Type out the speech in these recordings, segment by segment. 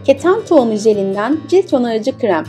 Keten tohumu jelinden cilt onarıcı krem.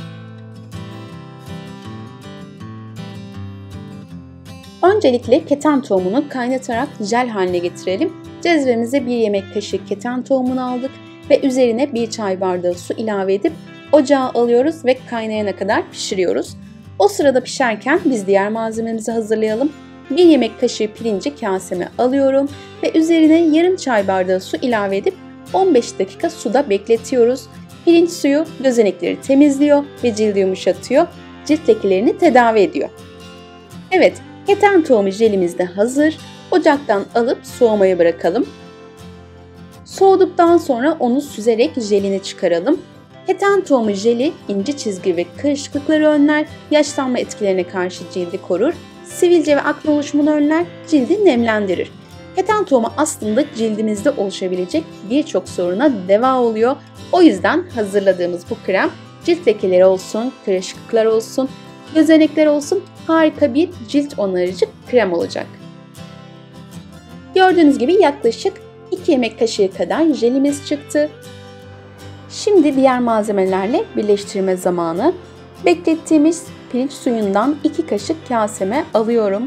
Öncelikle keten tohumunu kaynatarak jel haline getirelim. Cezvemize 1 yemek kaşığı keten tohumunu aldık ve üzerine 1 çay bardağı su ilave edip ocağa alıyoruz ve kaynayana kadar pişiriyoruz. O sırada pişerken biz diğer malzememizi hazırlayalım. 1 yemek kaşığı pirinci kaseme alıyorum ve üzerine yarım çay bardağı su ilave edip 15 dakika suda bekletiyoruz. Pirinç suyu gözenekleri temizliyor ve cildi yumuşatıyor, cilt lekelerini tedavi ediyor. Evet, keten tohumu jelimiz de hazır. Ocaktan alıp soğumaya bırakalım. Soğuduktan sonra onu süzerek jelini çıkaralım. Keten tohumu jeli ince çizgi ve kırışıklıkları önler, yaşlanma etkilerine karşı cildi korur, sivilce ve akne oluşumunu önler, cildi nemlendirir. Keten tohumu aslında cildimizde oluşabilecek birçok soruna deva oluyor. O yüzden hazırladığımız bu krem cilt lekeleri olsun, kırışıklıklar olsun, gözenekler olsun harika bir cilt onarıcı krem olacak. Gördüğünüz gibi yaklaşık 2 yemek kaşığı kadar jelimiz çıktı. Şimdi diğer malzemelerle birleştirme zamanı. Beklettiğimiz pirinç suyundan 2 kaşık kaseme alıyorum.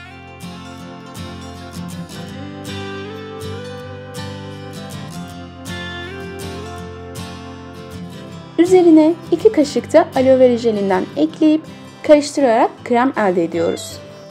Üzerine 2 kaşık da aloe vera jelinden ekleyip karıştırarak krem elde ediyoruz.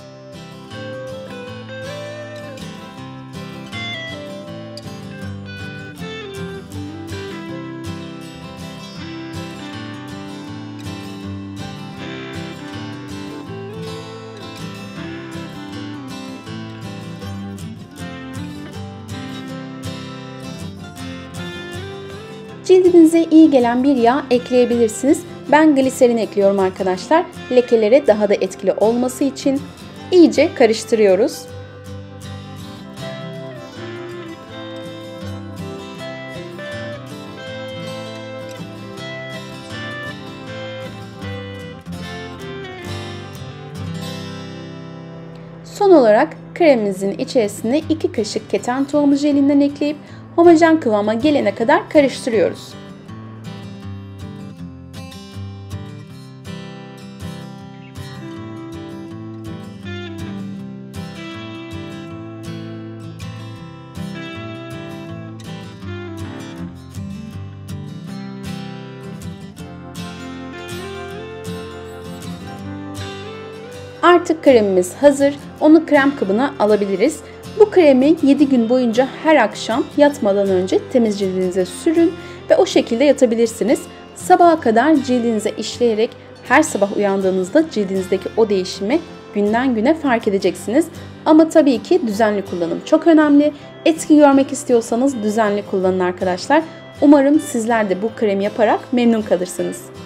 Cildinize iyi gelen bir yağ ekleyebilirsiniz. Ben gliserin ekliyorum arkadaşlar. Lekelere daha da etkili olması için iyice karıştırıyoruz. Son olarak kremimizin içerisine 2 kaşık keten tohumu jelinden ekleyip homojen kıvama gelene kadar karıştırıyoruz. Artık kremimiz hazır. Onu krem kabına alabiliriz. Bu kremi 7 gün boyunca her akşam yatmadan önce temiz cildinize sürün ve o şekilde yatabilirsiniz. Sabaha kadar cildinize işleyerek her sabah uyandığınızda cildinizdeki o değişimi günden güne fark edeceksiniz. Ama tabii ki düzenli kullanım çok önemli. Etki görmek istiyorsanız düzenli kullanın arkadaşlar. Umarım sizler de bu kremi yaparak memnun kalırsınız.